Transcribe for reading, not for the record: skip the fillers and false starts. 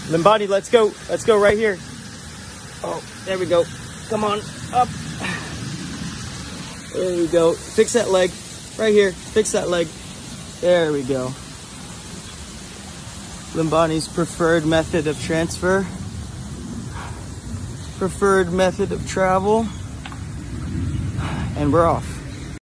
Limbani, let's go. Let's go right here. Oh, there we go. Come on, up. There we go. Fix that leg. Right here. Fix that leg. There we go. Limbani's preferred method of transfer. Preferred method of travel. And we're off.